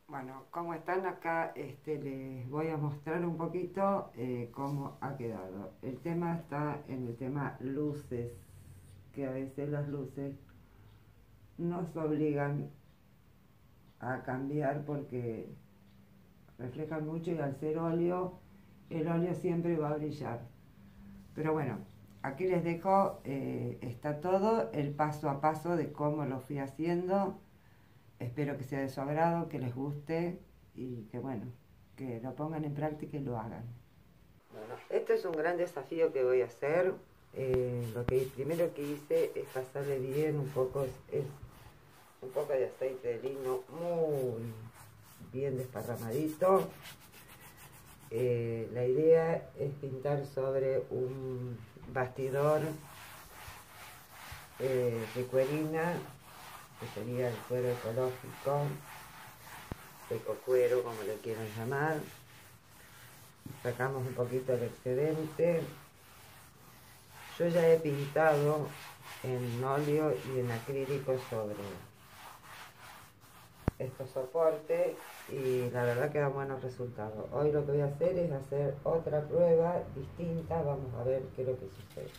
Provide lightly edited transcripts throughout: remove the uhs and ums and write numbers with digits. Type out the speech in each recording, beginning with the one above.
Bueno, como están acá, les voy a mostrar un poquito cómo ha quedado. El tema está en el tema luces, que a veces las luces nos obligan a cambiar porque reflejan mucho y al ser óleo, el óleo siempre va a brillar. Pero bueno, aquí les dejo, está todo el paso a paso de cómo lo fui haciendo. Espero que sea de su agrado, que les guste y que bueno, que lo pongan en práctica y lo hagan. Bueno, este es un gran desafío que voy a hacer. Lo que primero que hice es pasarle bien es un poco de aceite de lino muy bien desparramadito. La idea es pintar sobre un bastidor de cuerina, que sería el cuero ecológico, ecocuero, como le quieran llamar. Sacamos un poquito el excedente. Yo ya he pintado en óleo y en acrílico sobre estos soportes y la verdad que dan buenos resultados. Hoy lo que voy a hacer es hacer otra prueba distinta. Vamos a ver qué es lo que sucede.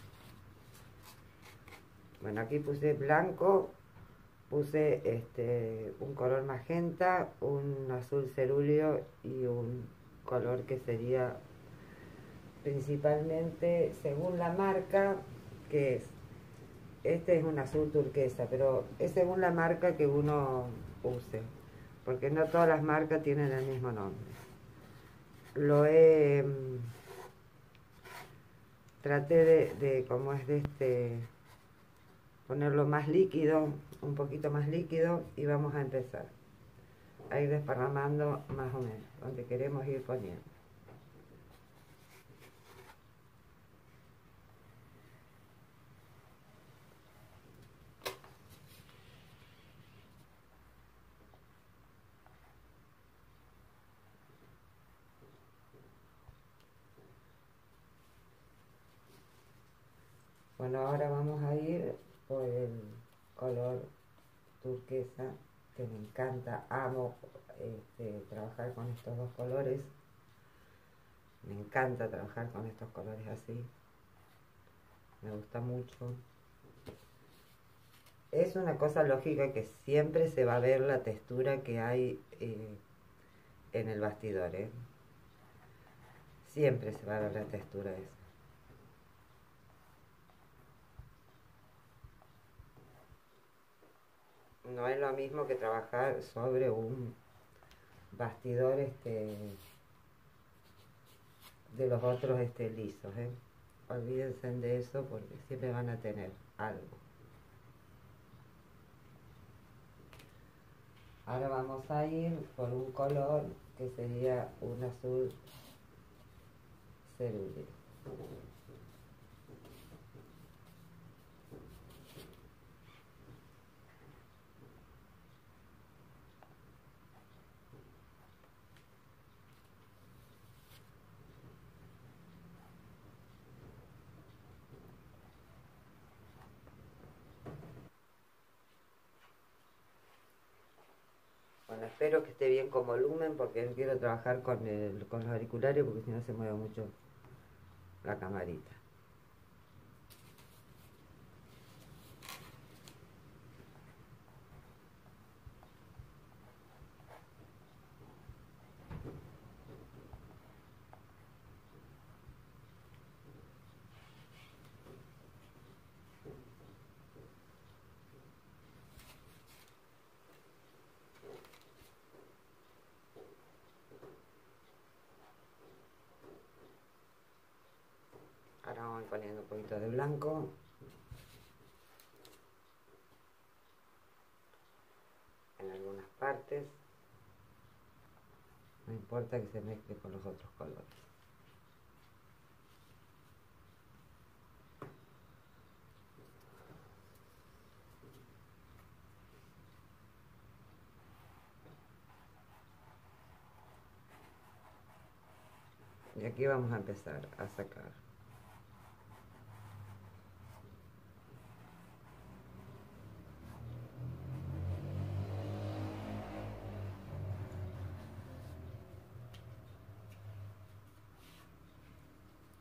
Bueno, aquí puse blanco, puse un color magenta, un azul cerúleo y un color que sería principalmente según la marca, que es este es un azul turquesa, pero es según la marca que uno use, porque no todas las marcas tienen el mismo nombre. Lo he traté de como es ponerlo más líquido, un poquito más líquido, y vamos a empezar a ir desparramando más o menos donde queremos ir poniendo. Bueno, ahora vamos a ir por el color turquesa, que me encanta, amo trabajar con estos dos colores, me encanta trabajar con estos colores así, me gusta mucho. Es una cosa lógica que siempre se va a ver la textura que hay en el bastidor, ¿eh? Siempre se va a ver la textura esa. No es lo mismo que trabajar sobre un bastidor de los otros lisos, ¿eh? Olvídense de eso porque siempre van a tener algo. Ahora vamos a ir por un color que sería un azul cerúleo. Bueno, espero que esté bien con volumen porque no quiero trabajar con los auriculares porque si no se mueve mucho la camarita. Ahora vamos poniendo un poquito de blanco. En algunas partes. No importa que se mezcle con los otros colores. Y aquí vamos a empezar a sacar.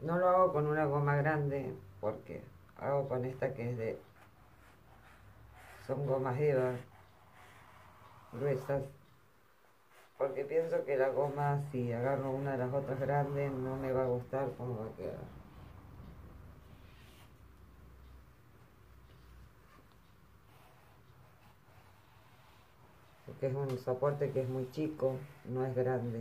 No lo hago con una goma grande porque hago con esta que es de... Son gomas Eva gruesas, porque pienso que la goma, si agarro una de las otras grandes, no me va a gustar cómo va a quedar. Porque es un soporte que es muy chico, no es grande.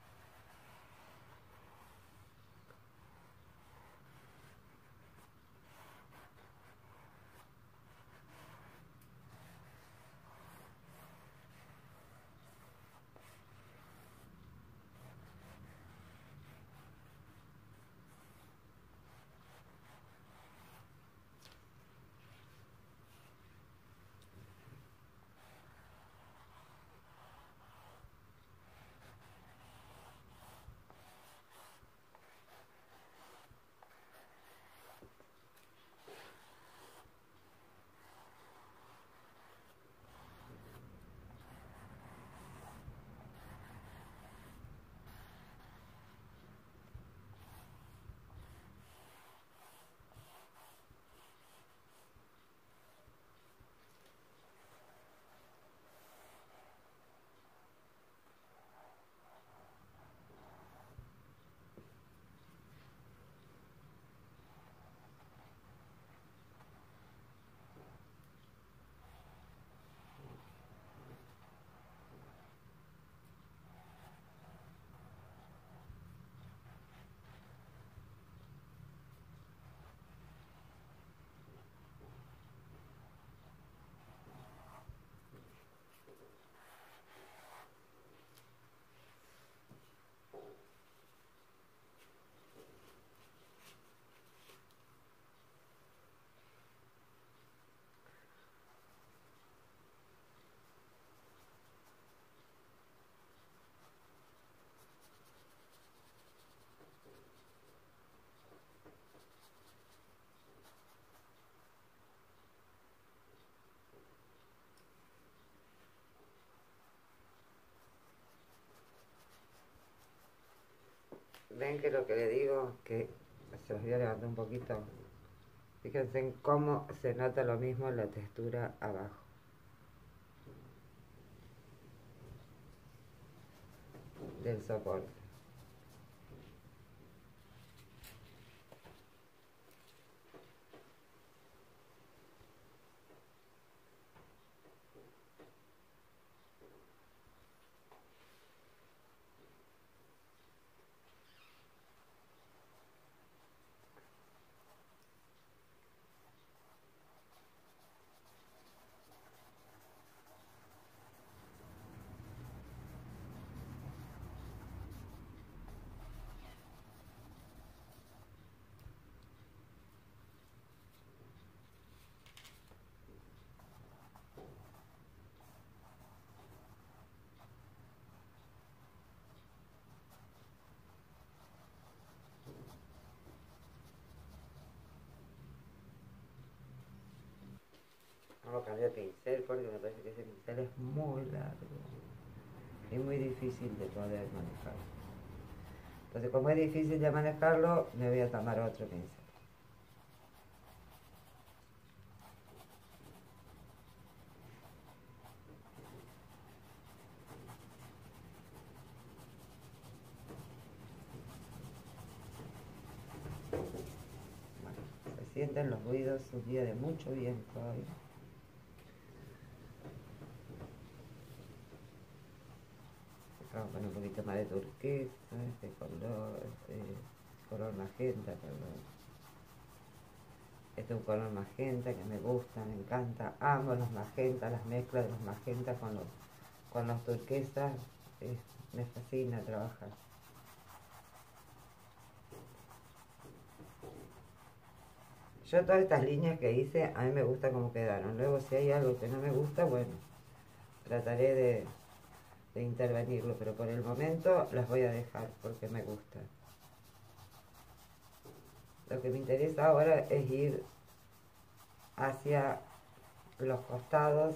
Ven que lo que le digo, que se los voy a levantar un poquito. Fíjense en cómo se nota lo mismo en la textura abajo del soporte. Vamos a cambiar de pincel porque me parece que ese pincel es muy largo y muy difícil de poder manejar. Entonces, como es difícil de manejarlo, me voy a tomar otro pincel. Bueno, se sienten los ruidos, un día de mucho viento hoy. Vamos a poner un poquito más de turquesa, este color magenta, perdón. Este es un color magenta que me gusta, me encanta. Amo los magentas, las mezclas de los magentas con los turquesas. Me fascina trabajar. Yo todas estas líneas que hice, a mí me gusta cómo quedaron. Luego si hay algo que no me gusta, bueno, trataré de intervenirlo, pero por el momento las voy a dejar porque me gusta. Lo que me interesa ahora es ir hacia los costados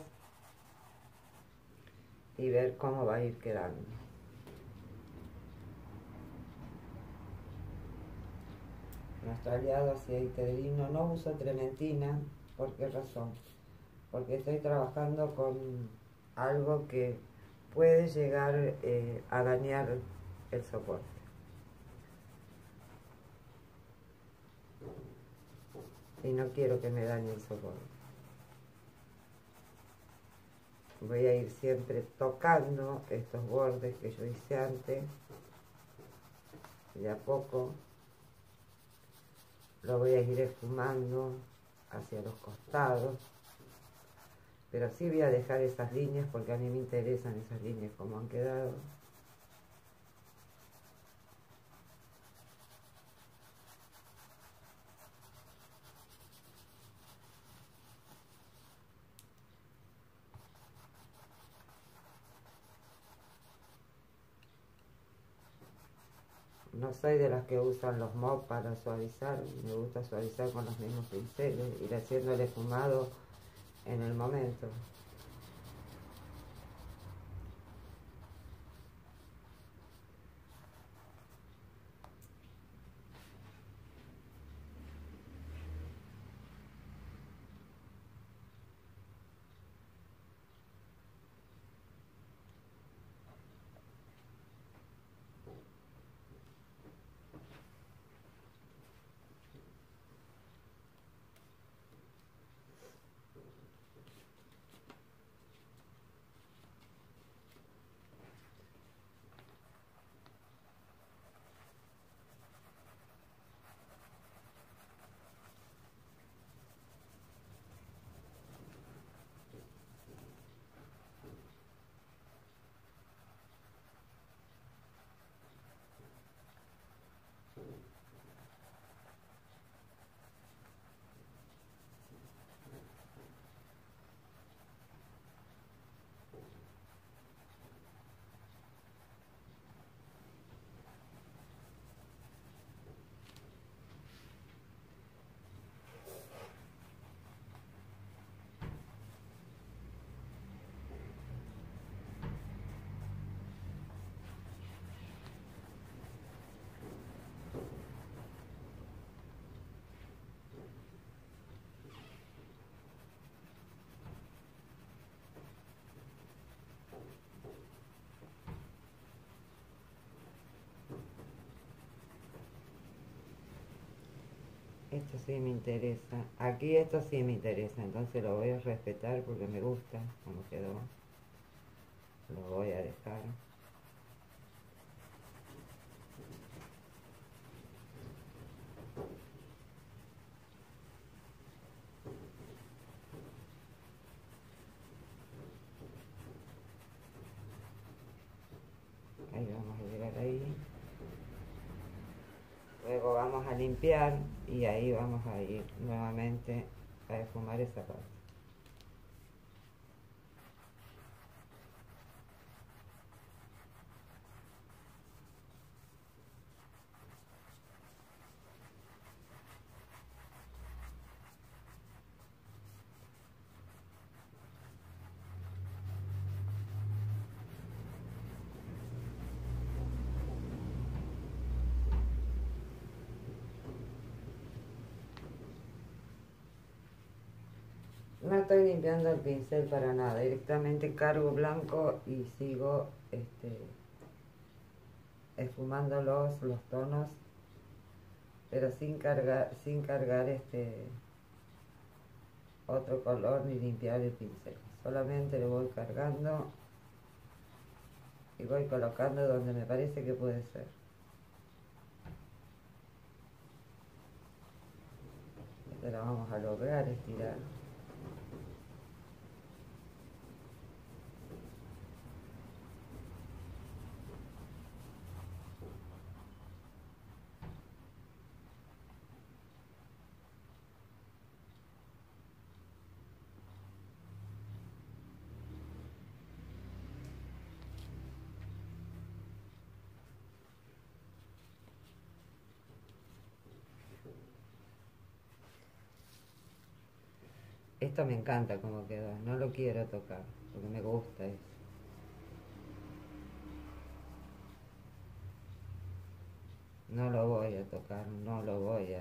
y ver cómo va a ir quedando. nuestro aliado aceite de lino. No uso trementina. ¿Por qué razón? Porque estoy trabajando con algo que puede llegar a dañar el soporte. Y no quiero que me dañe el soporte. Voy a ir siempre tocando estos bordes que yo hice antes. De a poco lo voy a ir esfumando hacia los costados. Pero sí voy a dejar esas líneas porque a mí me interesan esas líneas como han quedado. No soy de las que usan los mop para suavizar, me gusta suavizar con los mismos pinceles, ir haciendo el esfumado en el momento. Esto sí me interesa. Aquí esto sí me interesa, entonces lo voy a respetar porque me gusta cómo quedó. Lo voy a dejar. Ahí vamos a llegar ahí. Luego vamos a limpiar y ahí vamos a ir nuevamente a esfumar esa parte. No estoy limpiando el pincel para nada, directamente cargo blanco y sigo esfumando los tonos, pero sin cargar otro color ni limpiar el pincel. Solamente lo voy cargando y voy colocando donde me parece que puede ser. Esto lo vamos a lograr estirar. Esto me encanta como quedó, no lo quiero tocar, porque me gusta eso. no lo voy a tocar, no lo voy a...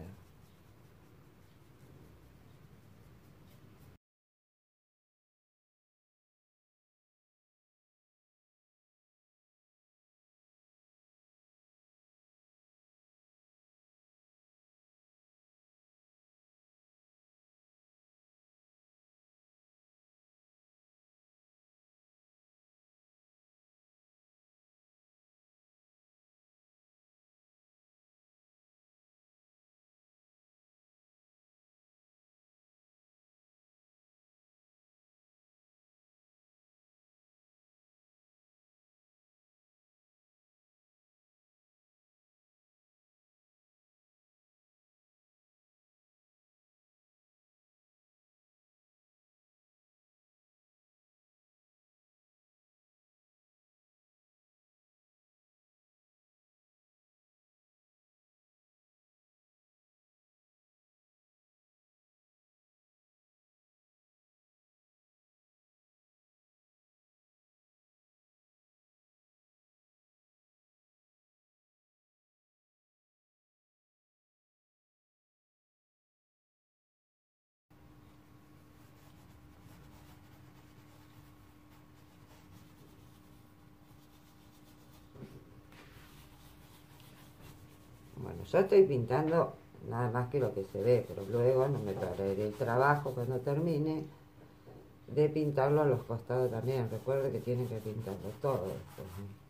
Bueno, yo estoy pintando nada más que lo que se ve, pero luego no me traeré el trabajo cuando termine de pintarlo a los costados también. Recuerde que tienen que pintarlo todo esto,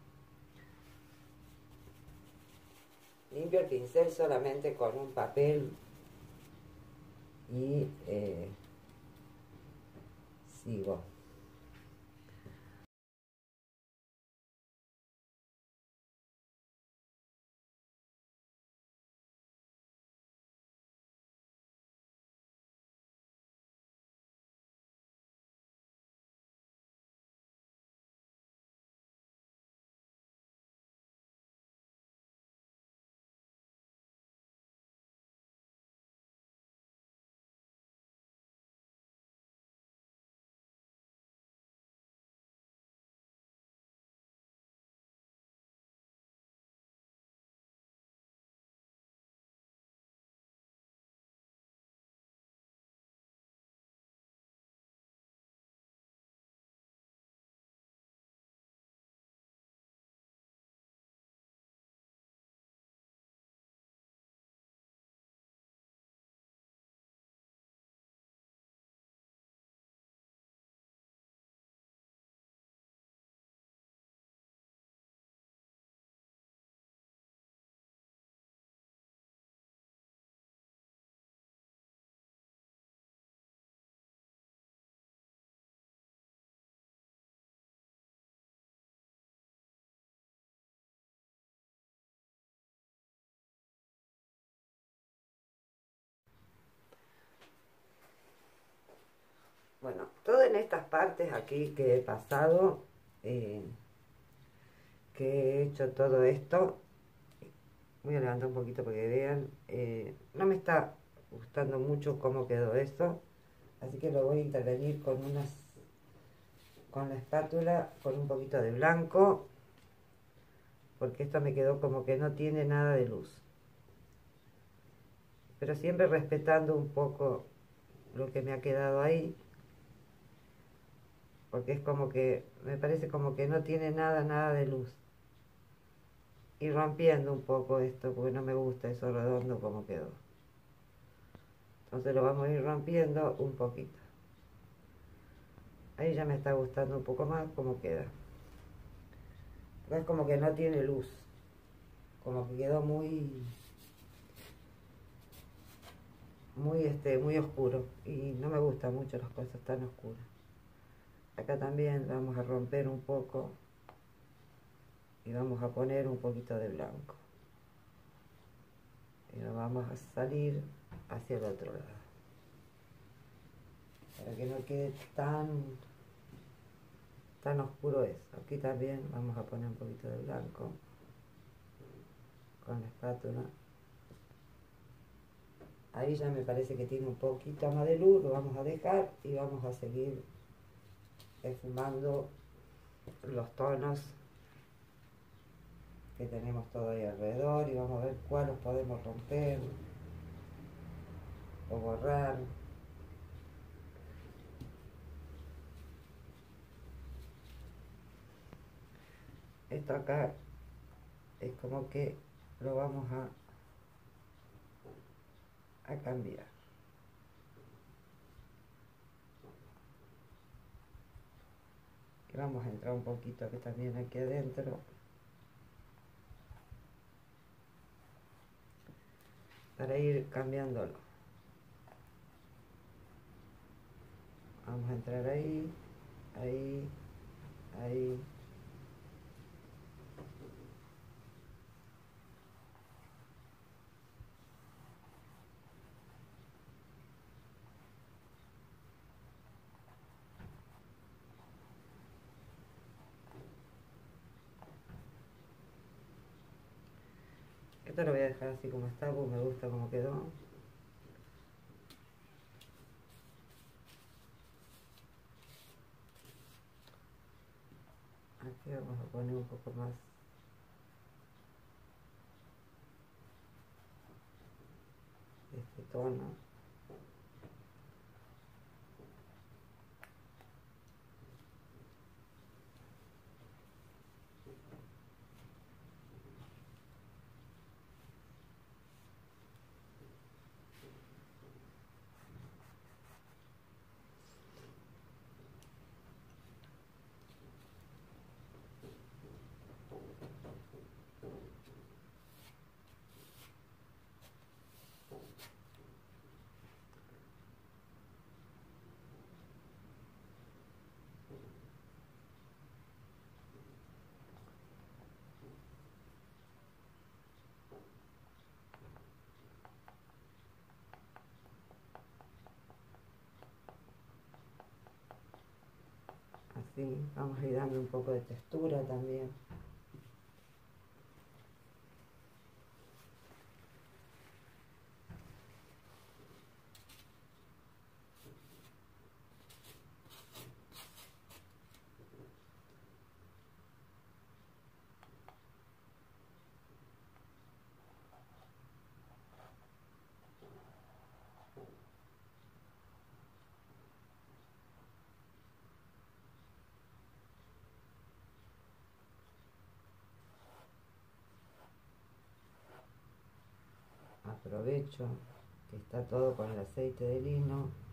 ¿no? Limpio el pincel solamente con un papel y sigo. Bueno, todo en estas partes aquí que he pasado, que he hecho todo esto, voy a levantar un poquito para que vean, no me está gustando mucho cómo quedó esto, así que lo voy a intervenir con la espátula, con un poquito de blanco, porque esto me quedó como que no tiene nada de luz, pero siempre respetando un poco lo que me ha quedado ahí, porque es como que, me parece como que no tiene nada de luz. Y rompiendo un poco esto, porque no me gusta eso redondo como quedó. Entonces lo vamos a ir rompiendo un poquito. Ahí ya me está gustando un poco más cómo queda. Porque es como que no tiene luz. Como que quedó muy oscuro. Y no me gustan mucho las cosas tan oscuras. Acá también vamos a romper un poco. Y vamos a poner un poquito de blanco. Y lo vamos a salir hacia el otro lado. Para que no quede tan oscuro eso. Aquí también vamos a poner un poquito de blanco con la espátula. Ahí ya me parece que tiene un poquito más de luz, lo vamos a dejar y vamos a seguir esfumando los tonos que tenemos todo ahí alrededor y vamos a ver cuáles podemos romper o borrar. Esto acá es como que lo vamos a cambiar. Y vamos a entrar un poquito que también aquí adentro para ir cambiándolo. Vamos a entrar ahí, ahí, ahí. Esto lo voy a dejar así como está, porque me gusta como quedó. Aquí vamos a poner un poco más de este tono. Así, vamos a ir dando un poco de textura también. Aprovecho que está todo con el aceite de lino